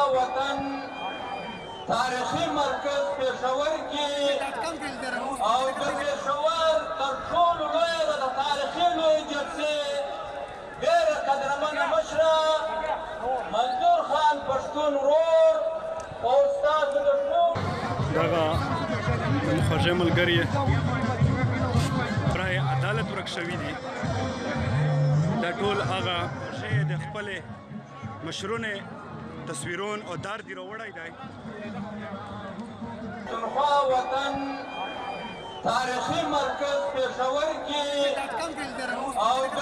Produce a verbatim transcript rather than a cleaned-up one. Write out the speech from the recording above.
وطن تاریخي مرکز پېښور کې او د پېښور تر ټولو لویه ده د تاریخي لویې جلسې ډېره قدرمنه مشره منظور خان پښتون ورور او ستاسو د ټول دغه خوږې ملګري برای عدالت ورک شوي دي دا ټول هغه خوږې د خپلې مشرونې تصویرون او دار دی راوړی دی پښتونخوا وطن تاریخي مرکز پېښور کې او د